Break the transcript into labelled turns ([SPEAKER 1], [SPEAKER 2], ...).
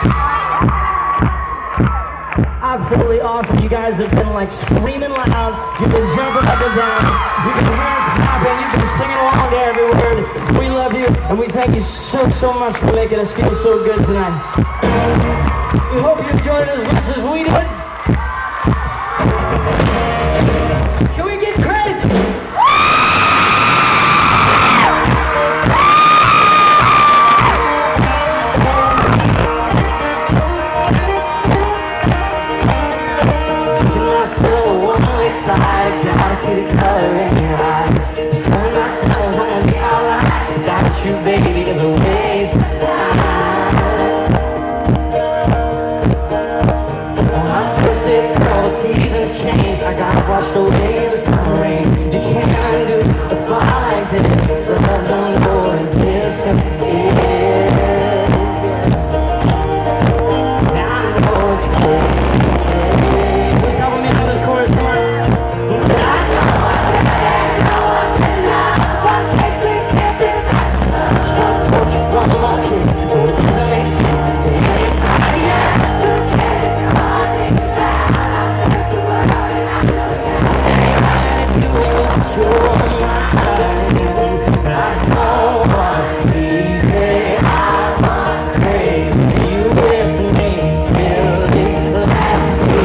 [SPEAKER 1] Absolutely awesome. You guys have been like screaming loud. You've been jumping up and down. You've been hands clapping. You've been singing along to every word. We love you, and we thank you so much for making us feel so good tonight. We hope you enjoyed it as much as we did. Can we get crazy?
[SPEAKER 2] Gotta see the color in your eyes. Just telling myself I'm gonna be alright. Without you, baby, is a waste of time. I'm thirsty, girl, the seasons changed. I got washed away in the summer rain. You can't undo a fall like this. Love don't know what distance is. Now I know it's crazy.
[SPEAKER 1] Who's helping me on this chorus? Come on.
[SPEAKER 2] One more kiss, but it doesn't make sense to anybody else. If you lost your mind, I don't want easy, I want crazy. You with me, feel it, let's be